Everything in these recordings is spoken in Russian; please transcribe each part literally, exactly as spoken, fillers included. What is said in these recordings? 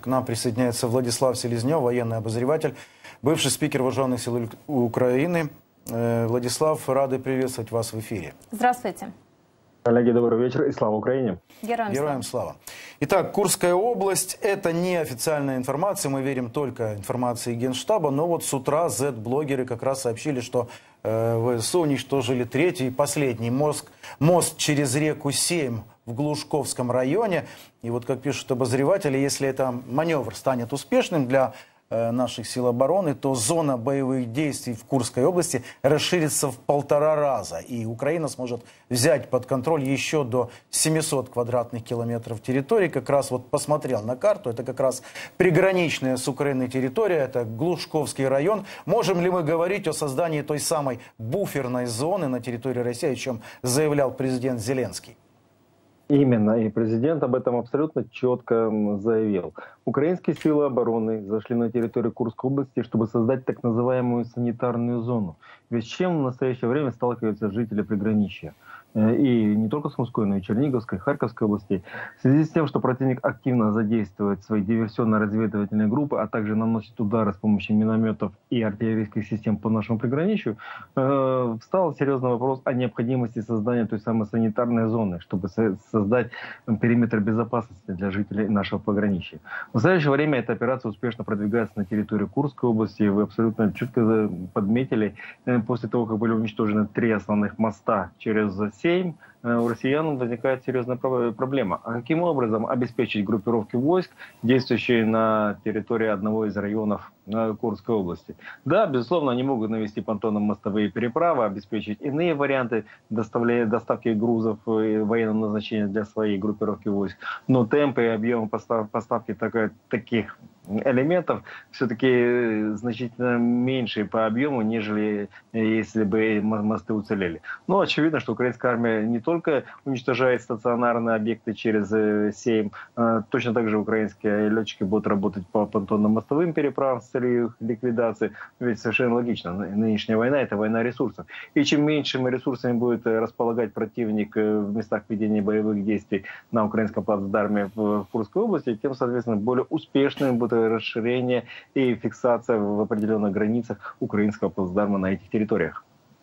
К нам присоединяется Владислав Селезнев, военный обозреватель, бывший спикер Вооруженных сил Украины. Владислав, рады приветствовать вас в эфире. Здравствуйте. Коллеги, добрый вечер и слава Украине. Героям, Героям слава. слава. Итак, Курская область – это не официальная информация, мы верим только информации Генштаба, но вот с утра зет-блогеры как раз сообщили, что э, ВСУ уничтожили третий и последний мост, мост через реку Сейм в Глушковском районе. И вот, как пишут обозреватели, если этот маневр станет успешным для наших сил обороны, то зона боевых действий в Курской области расширится в полтора раза. И Украина сможет взять под контроль еще до семисот квадратных километров территории. Как раз вот посмотрел на карту, это как раз приграничная с Украиной территория, это Глушковский район. Можем ли мы говорить о создании той самой буферной зоны на территории России, о чем заявлял президент Зеленский? Именно, и президент об этом абсолютно четко заявил. Украинские силы обороны зашли на территорию Курской области, чтобы создать так называемую санитарную зону. Ведь с чем в настоящее время сталкиваются жители приграничья? И не только с Сумской, но и Черниговской, Харьковской областей. В связи с тем, что противник активно задействует свои диверсионно-разведывательные группы, а также наносит удары с помощью минометов и артиллерийских систем по нашему приграничью, э, встал серьезный вопрос о необходимости создания той самой санитарной зоны, чтобы со создать периметр безопасности для жителей нашего пограничья. В настоящее время эта операция успешно продвигается на территории Курской области. Вы абсолютно четко подметили, э, после того, как были уничтожены три основных моста через Сейм, у россиян возникает серьезная проблема. А каким образом обеспечить группировки войск, действующие на территории одного из районов Курской области? Да, безусловно, они могут навести понтонно-мостовые переправы, обеспечить иные варианты доставки грузов военного назначения для своей группировки войск. Но темпы и объемы поставки таких элементов все-таки значительно меньше по объему, нежели если бы мосты уцелели. Но очевидно, что украинская армия не только уничтожает стационарные объекты через Сейм, точно так же украинские летчики будут работать по понтонно-мостовым переправам с целью их ликвидации. Ведь совершенно логично, нынешняя война — это война ресурсов. И чем меньшими ресурсами будет располагать противник в местах ведения боевых действий на украинском плацдарме в Курской области, тем, соответственно, более успешными будут расширение и фиксация в определенных границах украинского плацдарма на этих территориях.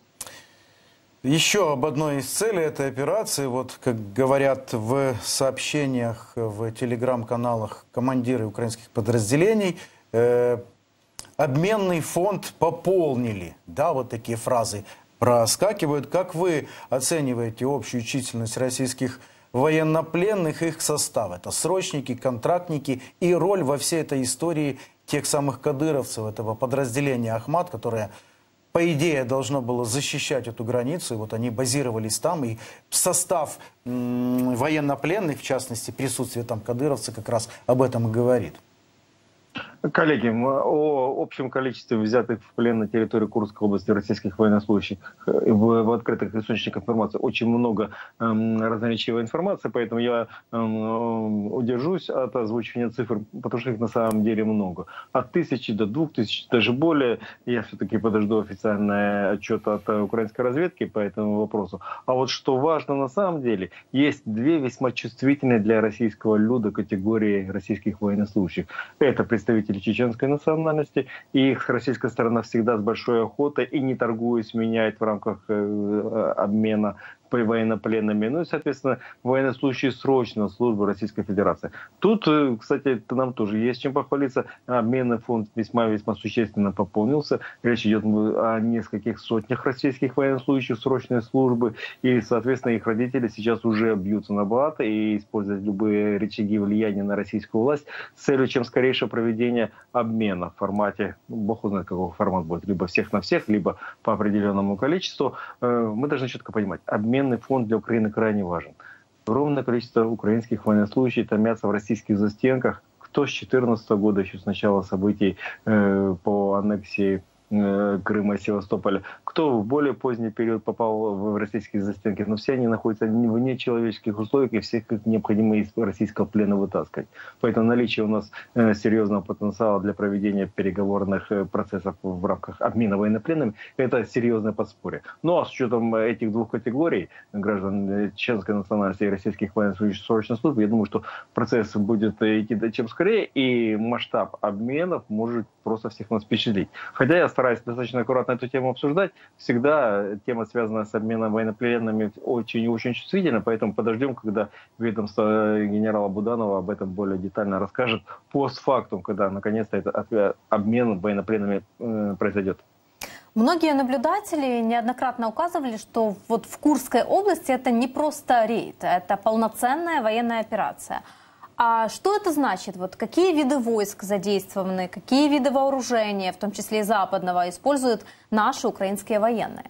Еще об одной из целей этой операции, вот как говорят в сообщениях в телеграм-каналах командиры украинских подразделений, э, обменный фонд пополнили. Да, вот такие фразы проскакивают. Как вы оцениваете общую численность российских военнопленных, их состав? Это срочники, контрактники и роль во всей этой истории тех самых кадыровцев, этого подразделения Ахмат, которое, по идее, должно было защищать эту границу. И вот они базировались там. И состав м, военнопленных, в частности, присутствие там кадыровцев, как раз об этом и говорит. Коллеги, о общем количестве взятых в плен на территории Курской области российских военнослужащих в, в открытых источниках информации очень много эм, разноречивой информации, поэтому я эм, удержусь от озвучивания цифр, потому что их на самом деле много. От тысячи до двух тысяч, даже более. Я все-таки подожду официальный отчет от украинской разведки по этому вопросу. А вот что важно на самом деле, есть две весьма чувствительные для российского люда категории российских военнослужащих. Это представители чеченской национальности, и их российская сторона всегда с большой охотой и не торгуясь меняет в рамках э, обмена военнопленными, ну и, соответственно, военнослужащие срочной службы Российской Федерации. Тут, кстати, нам тоже есть чем похвалиться. Обменный фонд весьма-весьма существенно пополнился. Речь идет о нескольких сотнях российских военнослужащих срочной службы, и, соответственно, их родители сейчас уже бьются на баты и используют любые рычаги влияния на российскую власть с целью чем скорейшего проведения обмена в формате, ну, бог узнает, какой формат будет, либо всех на всех, либо по определенному количеству. Мы должны четко понимать, обмен фонд для Украины крайне важен. Огромное количество украинских военнослужащих томятся в российских застенках. Кто с две тысячи четырнадцатого года, еще с начала событий э, по аннексии Крыма и Севастополя, кто в более поздний период попал в российские застенки, но все они находятся в нечеловеческих условиях, и всех необходимо из российского плена вытаскивать. Поэтому наличие у нас серьезного потенциала для проведения переговорных процессов в рамках обмена военнопленными – это серьезное подспорье. Ну а с учетом этих двух категорий граждан чеченской национальности и российских военнослужащих срочной службы, я думаю, что процесс будет идти чем скорее, и масштаб обменов может просто всех нас впечатлить. Хотя я стараюсь достаточно аккуратно эту тему обсуждать, всегда тема, связанная с обменом военнопленными, очень и очень чувствительна, поэтому подождем, когда ведомство генерала Буданова об этом более детально расскажет постфактум, когда наконец-то этот обмен военнопленными э, произойдет. Многие наблюдатели неоднократно указывали, что вот в Курской области это не просто рейд, это полноценная военная операция. А что это значит? Вот какие виды войск задействованы, какие виды вооружения, в том числе и западного, используют наши украинские военные?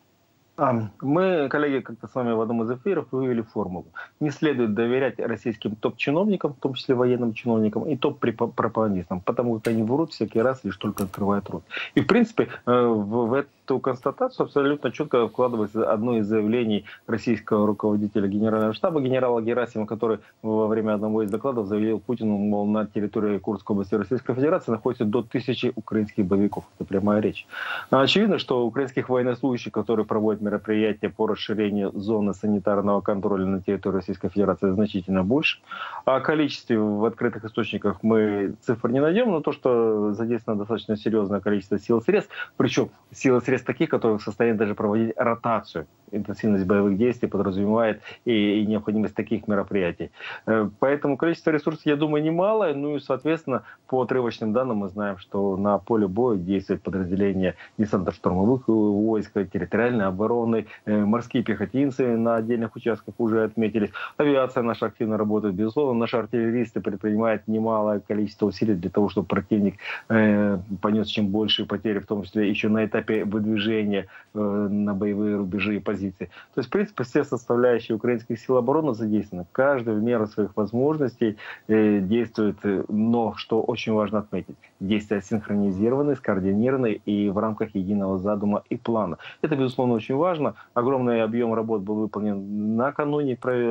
Мы, коллеги, как-то с вами в одном из эфиров вывели формулу. Не следует доверять российским топ-чиновникам, в том числе военным чиновникам, и топ-пропагандистам, потому как они врут всякий раз, лишь только открывают рот. И, в принципе, в эту констатацию абсолютно четко вкладывается одно из заявлений российского руководителя Генерального штаба, генерала Герасимова, который во время одного из докладов заявил Путину, мол, на территории Курской области Российской Федерации находится до тысячи украинских боевиков. Это прямая речь. Очевидно, что украинских военнослужащих, которые проводят мероприятия по расширению зоны санитарного контроля на территории Российской Федерации, значительно больше. О количестве в открытых источниках мы цифр не найдем, но то, что задействовано достаточно серьезное количество сил и средств, причем сил и средств таких, которые в состоянии даже проводить ротацию. Интенсивность боевых действий подразумевает и, и необходимость таких мероприятий. Поэтому количество ресурсов, я думаю, немалое. Ну и, соответственно, по отрывочным данным мы знаем, что на поле боя действует подразделение десантно-штурмовых войск, территориальной обороны, морские пехотинцы на отдельных участках уже отметились. Авиация наша активно работает, безусловно. Наши артиллеристы предпринимают немалое количество усилий для того, чтобы противник э, понес чем большие потери, в том числе еще на этапе выдвижения э, на боевые рубежи и позиции. То есть, в принципе, все составляющие украинских сил обороны задействованы. Каждый в меру своих возможностей э, действует, но, что очень важно отметить, действия синхронизированы, скоординированы и в рамках единого задума и плана. Это, безусловно, очень важно. Огромный объем работ был выполнен накануне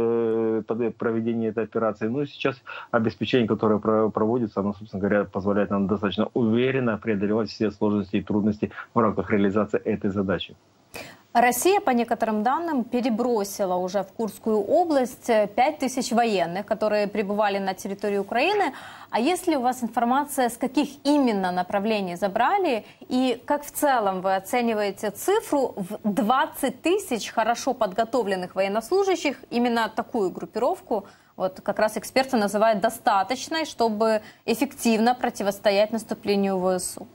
проведения этой операции. Ну и сейчас обеспечение, которое проводится, оно, собственно говоря, позволяет нам достаточно уверенно преодолевать все сложности и трудности в рамках реализации этой задачи. Россия, по некоторым данным, перебросила уже в Курскую область пять тысяч военных, которые пребывали на территории Украины. А есть ли у вас информация, с каких именно направлений забрали? И как в целом вы оцениваете цифру в двадцать тысяч хорошо подготовленных военнослужащих, именно такую группировку, вот как раз эксперты называют достаточной, чтобы эффективно противостоять наступлению ВСУ?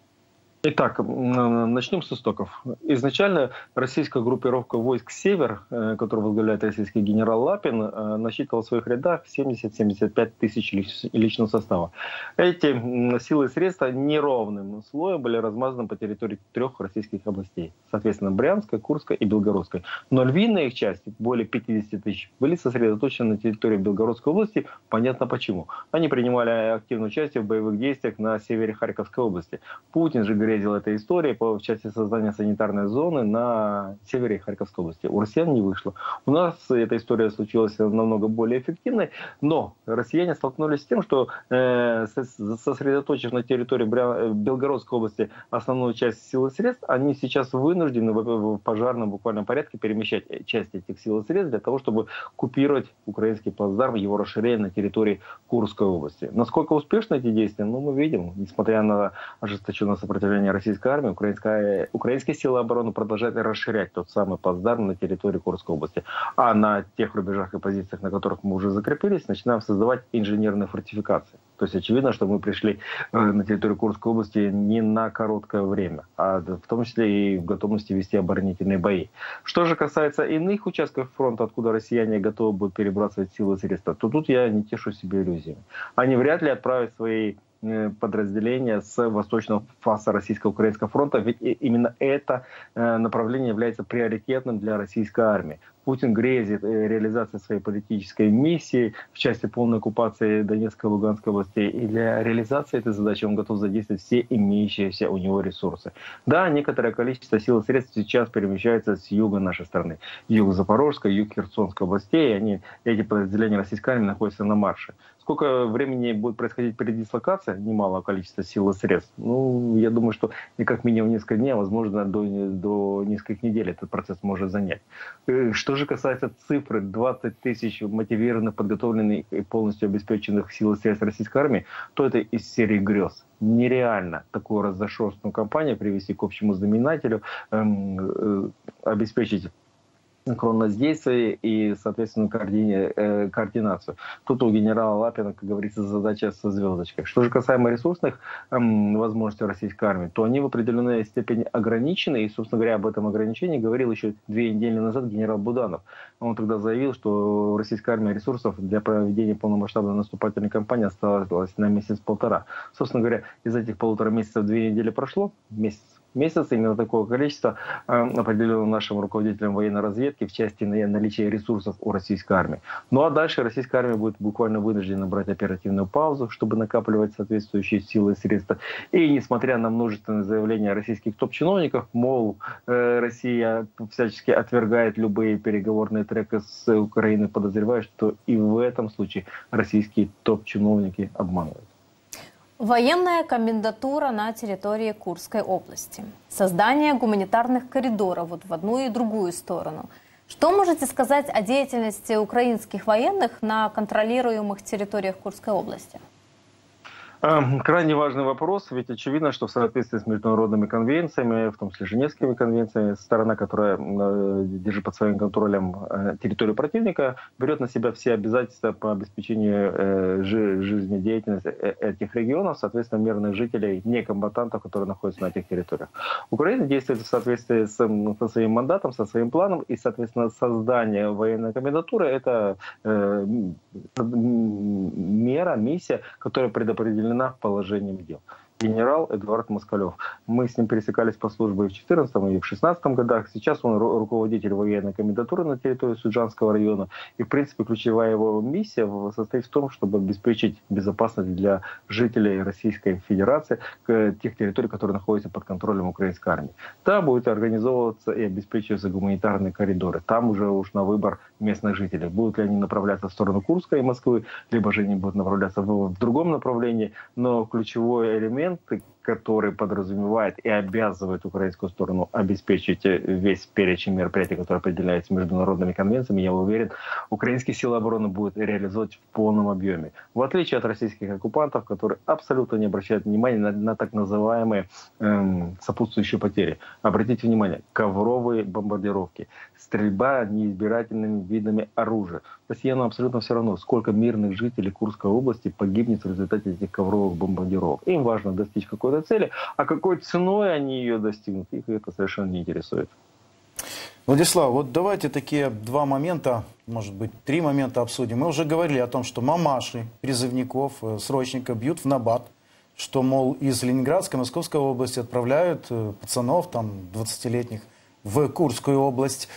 Итак, начнем с истоков. Изначально российская группировка войск «Север», которую возглавляет российский генерал Лапин, насчитывала в своих рядах семьдесят-семьдесят пять тысяч личного состава. Эти силы и средства неровным слоем были размазаны по территории трех российских областей. Соответственно, Брянской, Курской и Белгородской. Но львиная их часть, более пятидесяти тысяч, были сосредоточены на территории Белгородской области. Понятно почему. Они принимали активное участие в боевых действиях на севере Харьковской области. Путин же говорит, эта история по в части создания санитарной зоны на севере Харьковской области. У россиян не вышло. У нас эта история случилась намного более эффективной, но россияне столкнулись с тем, что э, сосредоточив на территории Бря... Белгородской области основную часть сил и средств, они сейчас вынуждены в пожарном буквальном порядке перемещать часть этих сил и средств для того, чтобы купировать украинский плацдарм, его расширение на территории Курской области. Насколько успешны эти действия, ну, мы видим, несмотря на ожесточенное сопротивление российской армии, украинская, украинские силы обороны продолжают расширять тот самый плацдарм на территории Курской области. А на тех рубежах и позициях, на которых мы уже закрепились, начинаем создавать инженерные фортификации. То есть очевидно, что мы пришли на территорию Курской области не на короткое время, а в том числе и в готовности вести оборонительные бои. Что же касается иных участков фронта, откуда россияне готовы будут перебрасывать силы и средства, то тут я не тешу себе иллюзиями. Они вряд ли отправят свои подразделения с восточного фаса Российско-Украинского фронта, ведь именно это направление является приоритетным для российской армии. Путин грезит реализацией своей политической миссии в части полной оккупации Донецкой и Луганской областей. И для реализации этой задачи он готов задействовать все имеющиеся у него ресурсы. Да, некоторое количество сил и средств сейчас перемещается с юга нашей страны. Юг Запорожской, юг Херсонской областей. Они, эти подразделения российской армии находятся на марше. Сколько времени будет происходить передислокация немалого количества сил и средств? Ну, я думаю, что не как минимум несколько дней, а возможно до, до нескольких недель этот процесс может занять. Что же касается цифры двадцать тысяч мотивированных, подготовленных и полностью обеспеченных сил и средств российской армии, то это из серии грез. Нереально такую разношерстную кампанию привести к общему знаменателю, эм, э, обеспечить синхронность действий и, соответственно, координи... э, координацию. Тут у генерала Лапина, как говорится, задача со звездочкой. Что же касаемо ресурсных эм, возможностей российской армии, то они в определенной степени ограничены. И, собственно говоря, об этом ограничении говорил еще две недели назад генерал Буданов. Он тогда заявил, что в российской армии ресурсов для проведения полномасштабной наступательной кампании оставалось на месяц-полтора. Собственно говоря, из этих полутора месяцев две недели прошло, месяц. Месяц именно такого количества э, определено нашим руководителям военной разведки в части наличия ресурсов у российской армии. Ну а дальше российская армия будет буквально вынуждена брать оперативную паузу, чтобы накапливать соответствующие силы и средства. И несмотря на множественные заявления российских топ-чиновников, мол, э, Россия всячески отвергает любые переговорные треки с Украиной, подозревая, что и в этом случае российские топ-чиновники обманывают. Военная комендатура на территории Курской области. Создание гуманитарных коридоров вот в одну и другую сторону. Что можете сказать о деятельности украинских военных на контролируемых территориях Курской области? Крайне важный вопрос, ведь очевидно, что в соответствии с международными конвенциями, в том числе Женевскими конвенциями, сторона, которая держит под своим контролем территорию противника, берет на себя все обязательства по обеспечению жизнедеятельности этих регионов, соответственно, мирных жителей, некомбатантов, которые находятся на этих территориях. Украина действует в соответствии с, со своим мандатом, со своим планом, и, соответственно, создание военной комендатуры – это э, мера, миссия, которая предопределена положением дел. Генерал Эдуард Москалев. Мы с ним пересекались по службе и в две тысячи четырнадцатом, и в две тысячи шестнадцатом годах. Сейчас он ру- руководитель военной комендатуры на территории Суджанского района. И, в принципе, ключевая его миссия состоит в том, чтобы обеспечить безопасность для жителей Российской Федерации, тех территорий, которые находятся под контролем украинской армии. Там будет организовываться и обеспечиваться гуманитарные коридоры. Там уже уж на выбор местных жителей. Будут ли они направляться в сторону Курска и Москвы, либо же они будут направляться в, в другом направлении. Но ключевой элемент, который подразумевает и обязывает украинскую сторону обеспечить весь перечень мероприятий, которые определяются международными конвенциями, я уверен, украинские силы обороны будут реализовать в полном объеме. В отличие от российских оккупантов, которые абсолютно не обращают внимания на, на так называемые эм, сопутствующие потери. Обратите внимание, ковровые бомбардировки, стрельба неизбирательными видами оружия. Россиянам абсолютно все равно, сколько мирных жителей Курской области погибнет в результате этих ковровых бомбардировок. Им важно достичь какой-то цели, а какой ценой они ее достигнут, их это совершенно не интересует. Владислав, вот давайте такие два момента, может быть, три момента обсудим. Мы уже говорили о том, что мамаши призывников, срочников бьют в набат, что, мол, из Ленинградской, Московской области отправляют пацанов, там, двадцатилетних, в Курскую область.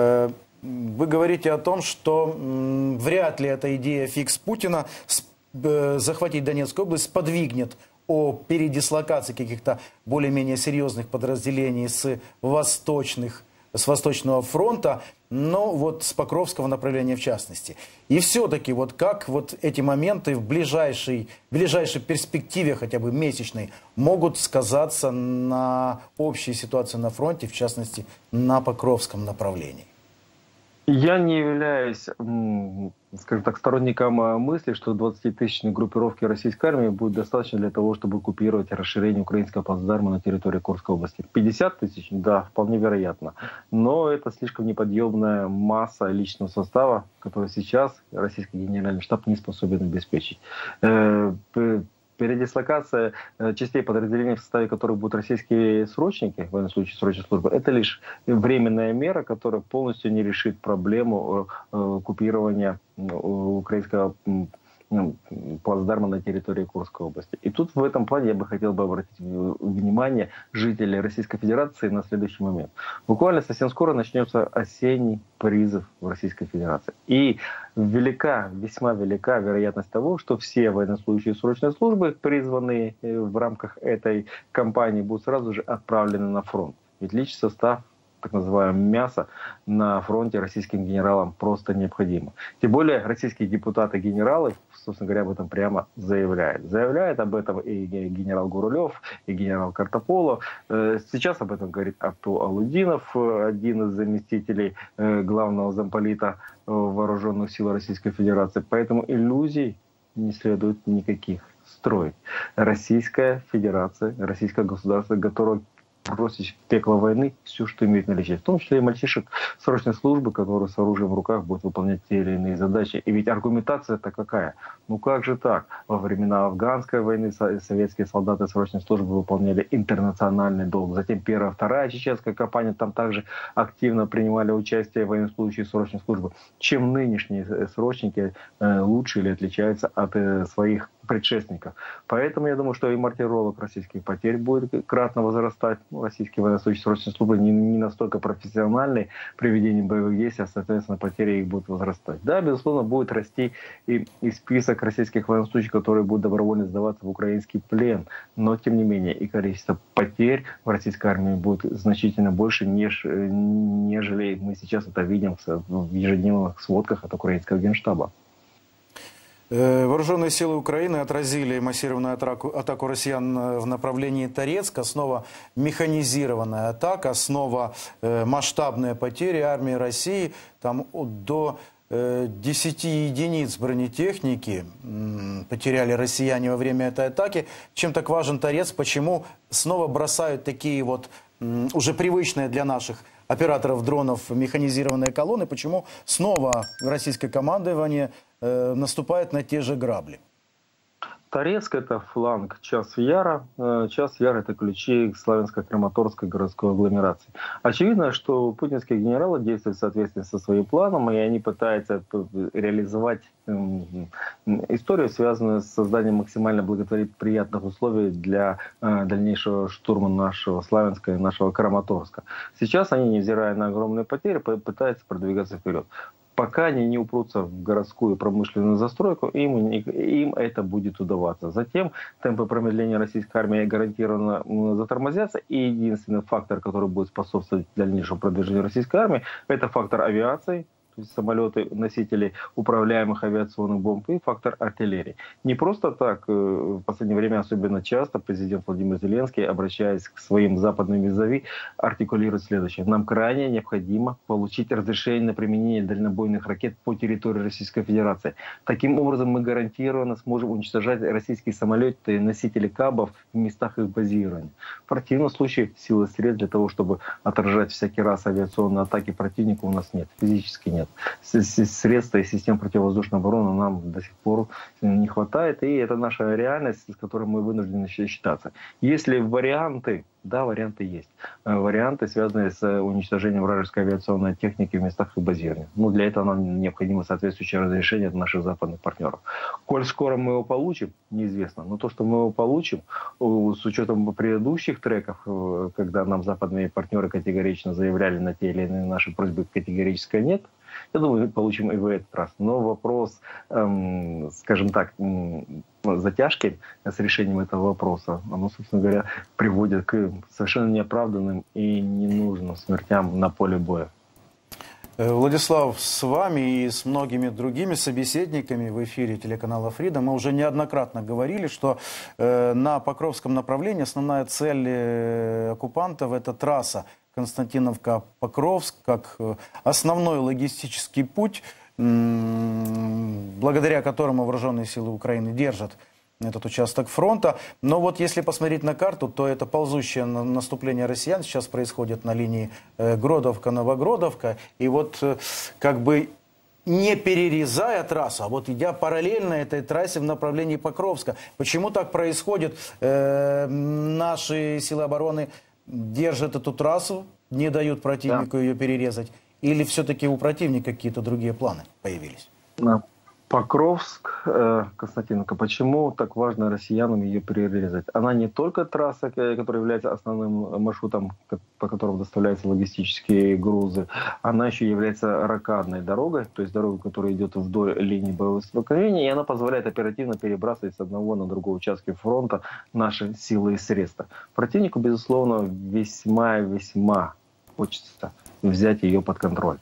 Вы говорите о том, что м, вряд ли эта идея фикс Путина э, захватить Донецкую область сподвигнет о передислокации каких-то более-менее серьезных подразделений с восточных, с Восточного фронта, но вот с Покровского направления в частности. И все-таки вот как вот эти моменты в ближайшей, в ближайшей перспективе, хотя бы месячной, могут сказаться на общей ситуации на фронте, в частности на Покровском направлении? Я не являюсь, скажем так, сторонником мысли, что двадцатитысячной группировки российской армии будет достаточно для того, чтобы оккупировать расширение украинского плацдарма на территории Курской области. пятьдесят тысяч? Да, вполне вероятно. Но это слишком неподъемная масса личного состава, который сейчас российский генеральный штаб не способен обеспечить. Передислокация частей подразделений, в составе которых будут российские срочники, в военном случае срочной службы, это лишь временная мера, которая полностью не решит проблему оккупирования украинского ну, плацдарма на территории Курской области. И тут в этом плане я бы хотел бы обратить внимание жителей Российской Федерации на следующий момент. Буквально совсем скоро начнется осенний призыв в Российской Федерации. И велика, весьма велика вероятность того, что все военнослужащие срочной службы, призванные в рамках этой кампании, будут сразу же отправлены на фронт. Ведь личный состав, так называемое мясо, на фронте российским генералам просто необходимо. Тем более российские депутаты-генералы, собственно говоря, об этом прямо заявляют. Заявляет об этом и генерал Гурулев, и генерал Картополов. Сейчас об этом говорит Арту Алудинов, один из заместителей главного замполита Вооруженных сил Российской Федерации. Поэтому иллюзий не следует никаких строить. Российская Федерация, российское государство готово бросить в пекло войны все, что имеет наличие. В том числе и мальчишек срочной службы, которые с оружием в руках будут выполнять те или иные задачи. И ведь аргументация-то какая? Ну как же так? Во времена афганской войны советские солдаты срочной службы выполняли интернациональный долг. Затем первая, вторая чеченская кампания, там также активно принимали участие военнослужащие срочной службы. Чем нынешние срочники лучше или отличаются от своих предшественников. Поэтому я думаю, что и мартиролог российских потерь будет кратно возрастать. Ну, российские военнослужащие срочной службы не, не настолько профессиональны при ведении боевых действий, а, соответственно, потери их будут возрастать. Да, безусловно, будет расти и, и список российских военнослужащих, которые будут добровольно сдаваться в украинский плен. Но, тем не менее, и количество потерь в российской армии будет значительно больше, неж, нежели мы сейчас это видим в ежедневных сводках от украинского генштаба. Вооруженные силы Украины отразили массированную атаку, атаку россиян в направлении Торецка. Снова механизированная атака, снова э, масштабные потери армии России. Там до э, десяти единиц бронетехники э, потеряли россияне во время этой атаки. Чем так важен Торецк? Почему снова бросают такие вот э, уже привычные для наших операторов дронов механизированные колонны? Почему снова российское командование э, наступает на те же грабли? Торецк — это фланг Час Яра. Час Яр — это ключи к Славянско-Краматорской городской агломерации. Очевидно, что путинские генералы действуют в соответствии со своим планом, и они пытаются реализовать историю, связанную с созданием максимально благоприятных условий для дальнейшего штурма нашего Славянска и нашего Краматорска. Сейчас они, невзирая на огромные потери, пытаются продвигаться вперед. Пока они не упрутся в городскую промышленную застройку, им, им это будет удаваться. Затем темпы промедления российской армии гарантированно затормозятся. И единственный фактор, который будет способствовать дальнейшему продвижению российской армии, это фактор авиации. То есть самолеты, носители управляемых авиационных бомб, и фактор артиллерии. Не просто так, в последнее время особенно часто президент Владимир Зеленский, обращаясь к своим западным визави, артикулирует следующее. Нам крайне необходимо получить разрешение на применение дальнобойных ракет по территории Российской Федерации. Таким образом мы гарантированно сможем уничтожать российские самолеты и носители КАБов в местах их базирования. В противном случае силы и средств для того, чтобы отражать всякий раз авиационные атаки противника, у нас нет, физически нет. Средств и систем противовоздушной обороны нам до сих пор не хватает, и это наша реальность, с которой мы вынуждены считаться. Если варианты, да, варианты есть. Варианты, связанные с уничтожением вражеской авиационной техники в местах их базирования. Ну, для этого нам необходимо соответствующее разрешение от наших западных партнеров. Коль скоро мы его получим, неизвестно. Но то, что мы его получим, с учетом предыдущих треков, когда нам западные партнеры категорично заявляли на те или иные наши просьбы категорически нет, я думаю, мы получим и в этот раз. Но вопрос, эм, скажем так, эм, затяжки с решением этого вопроса, оно, собственно говоря, приводит к совершенно неоправданным и ненужным смертям на поле боя. Владислав, с вами и с многими другими собеседниками в эфире телеканала «Фрида» мы уже неоднократно говорили, что э, на Покровском направлении основная цель э, оккупантов – это трасса Константиновка-Покровск, как основной логистический путь, благодаря которому вооруженные силы Украины держат этот участок фронта. Но вот если посмотреть на карту, то это ползущее наступление россиян сейчас происходит на линии Гродовка-Новогродовка. И вот как бы не перерезая трассу, а вот идя параллельно этой трассе в направлении Покровска. Почему так происходит? Э, наши силы обороны держат эту трассу, не дают противнику да. ее перерезать? Или все-таки у противника какие-то другие планы появились? Да. Покровск, э, Константиновка, почему так важно россиянам ее перерезать? Она не только трасса, которая является основным маршрутом, по которому доставляются логистические грузы, она еще является рокадной дорогой, то есть дорогой, которая идет вдоль линии боевого столкновения, и она позволяет оперативно перебрасывать с одного на другой участке фронта наши силы и средства. Противнику, безусловно, весьма-весьма хочется взять ее под контроль.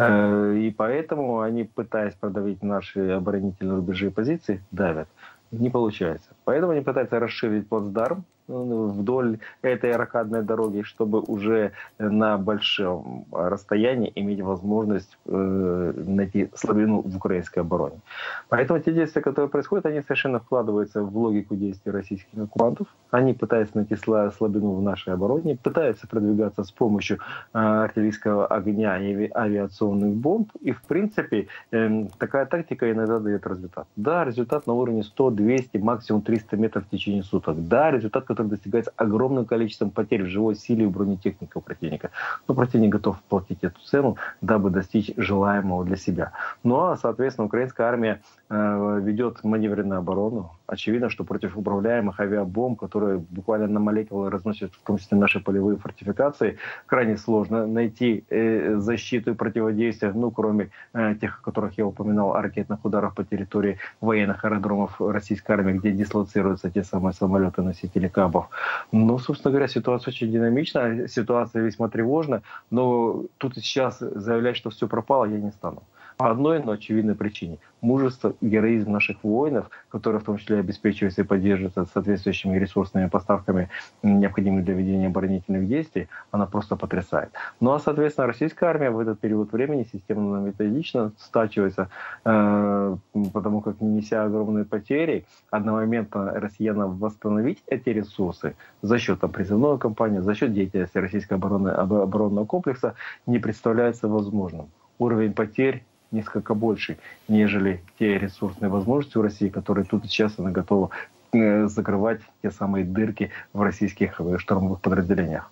И поэтому они, пытаясь продавить наши оборонительные рубежи и позиции, давят. Не получается. Поэтому они пытаются расширить плацдарм вдоль этой рокадной дороги, чтобы уже на большом расстоянии иметь возможность э, найти слабину в украинской обороне. Поэтому те действия, которые происходят, они совершенно вкладываются в логику действий российских оккупантов. Они пытаются найти слабину в нашей обороне, пытаются продвигаться с помощью э, артиллерийского огня и авиационных бомб. И, в принципе, э, такая тактика иногда дает результат. Да, результат на уровне сто, двести, максимум триста метров в течение суток. Да, результат, который достигается огромным количеством потерь в живой силе и бронетехники у противника. Но противник готов платить эту цену, дабы достичь желаемого для себя. Ну а, соответственно, украинская армия э, ведет маневренную оборону. Очевидно, что против управляемых авиабомб, которые буквально на молекулы разносят, в том числе наши полевые фортификации, крайне сложно найти э, защиту и противодействие, ну, кроме э, тех, о которых я упоминал, ракетных ударов по территории военных аэродромов российской армии, где дислоцируются те самые самолеты-носители КАБов. Ну, собственно говоря, ситуация очень динамична, ситуация весьма тревожна, но тут и сейчас заявлять, что все пропало, я не стану. По одной, но очевидной причине. Мужество и героизм наших воинов, которые в том числе обеспечиваются и поддерживаются соответствующими ресурсными поставками, необходимыми для ведения оборонительных действий, она просто потрясает. Ну а, соответственно, российская армия в этот период времени системно-методично стачивается, э, потому как, неся огромные потери, одномоментно россиянам восстановить эти ресурсы за счет там, призывной кампании, за счет деятельности российского обороны, оборонного комплекса не представляется возможным. Уровень потерь несколько больше, нежели те ресурсные возможности у России, которые тут и сейчас она готова закрывать те самые дырки в российских штурмовых подразделениях.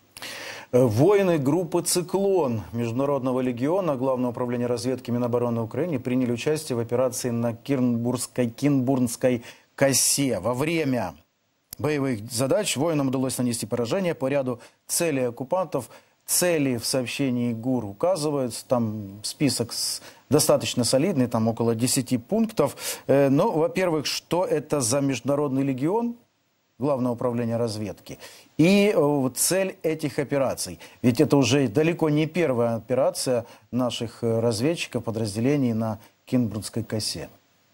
Воины группы «Циклон» Международного легиона Главного управления разведки Минобороны Украины приняли участие в операции на Кирнбургской, Кинбурнской косе. Во время боевых задач воинам удалось нанести поражение по ряду целей оккупантов. Цели в сообщении ГУР указываются, там список достаточно солидный, там около десяти пунктов. Но, во-первых, что это за Международный легион Главного управления разведки и цель этих операций? Ведь это уже далеко не первая операция наших разведчиков, подразделений на Кинбурнской косе.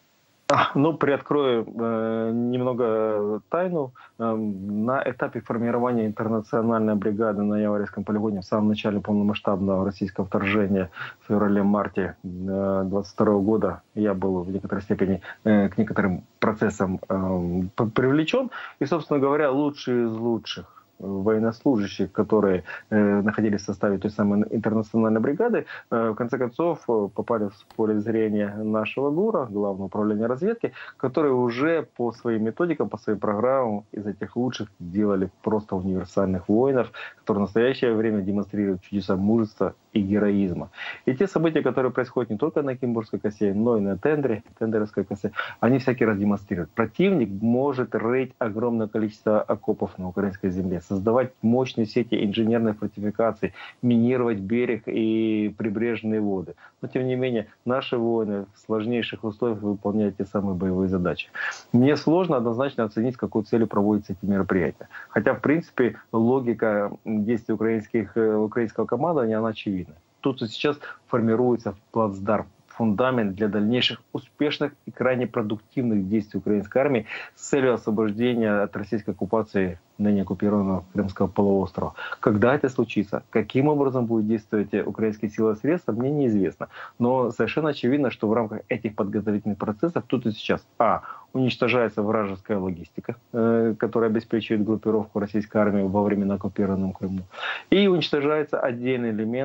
Ну, приоткрою э, немного тайну. Э, на этапе формирования интернациональной бригады на Яворевском полигоне в самом начале полномасштабного российского вторжения в феврале-марте э, двадцать второго года я был в некоторой степени э, к некоторым процессам э, привлечен. И, собственно говоря, лучшие из лучших военнослужащих, которые э, находились в составе той самой интернациональной бригады, э, в конце концов э, попали в поле зрения нашего ГУРа, Главного управления разведки, которые уже по своим методикам, по своим программам из этих лучших делали просто универсальных воинов, которые в настоящее время демонстрируют чудеса мужества и героизма. И те события, которые происходят не только на Кинбурнской косе, но и на Тендере, Тендеровской косе, они всякий раз демонстрируют. Противник может рыть огромное количество окопов на украинской земле, создавать мощные сети инженерных фортификаций, минировать берег и прибрежные воды. Но, тем не менее, наши воины в сложнейших условиях выполняют те самые боевые задачи. Мне сложно однозначно оценить, с какой целью проводятся эти мероприятия. Хотя, в принципе, логика действий украинских, украинского командования, она очевидна. Тут и сейчас формируется плацдарм, фундамент для дальнейших успешных и крайне продуктивных действий украинской армии с целью освобождения от российской оккупации ныне оккупированного Крымского полуострова. Когда это случится, каким образом будут действовать украинские силы и средства, мне неизвестно. Но совершенно очевидно, что в рамках этих подготовительных процессов тут и сейчас а. уничтожается вражеская логистика, э, которая обеспечивает группировку российской армии во временно оккупированном Крыму, и уничтожаются отдельные элементы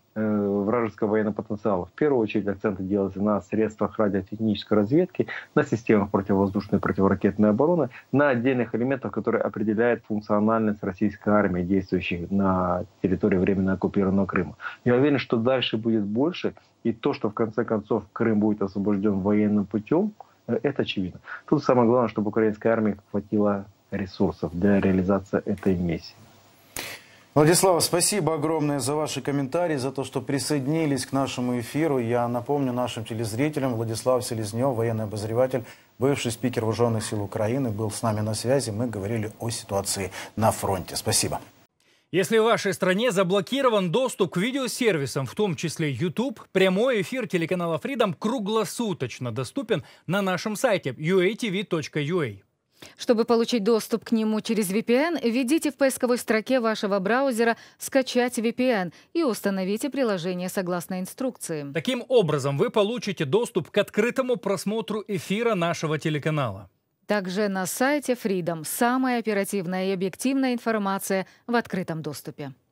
вражеского военного потенциала. В первую очередь акценты делаются на средствах радиотехнической разведки, на системах противовоздушной и противоракетной обороны, на отдельных элементах, которые определяют функциональность российской армии, действующей на территории временно оккупированного Крыма. Я уверен, что дальше будет больше, и то, что в конце концов Крым будет освобожден военным путем, это очевидно. Тут самое главное, чтобы украинской армии хватило ресурсов для реализации этой миссии. Владислав, спасибо огромное за ваши комментарии, за то, что присоединились к нашему эфиру. Я напомню нашим телезрителям, Владислав Селезнев, военный обозреватель, бывший спикер Вооруженных сил Украины, был с нами на связи. Мы говорили о ситуации на фронте. Спасибо. Если в вашей стране заблокирован доступ к видеосервисам, в том числе YouTube, прямой эфир телеканала Freedom круглосуточно доступен на нашем сайте ю эй ти ви точка ю эй. Чтобы получить доступ к нему через ви пи эн, введите в поисковой строке вашего браузера «Скачать ви пи эн» и установите приложение согласно инструкции. Таким образом, вы получите доступ к открытому просмотру эфира нашего телеканала. Также на сайте Freedom самая оперативная и объективная информация в открытом доступе.